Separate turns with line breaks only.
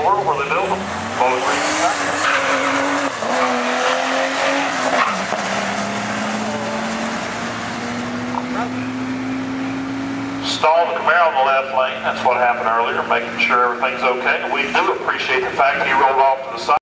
world where they build them. Most Stall the Camaro in the left lane. That's what happened earlier, making sure everything's okay. We do appreciate the fact he rolled off to the side.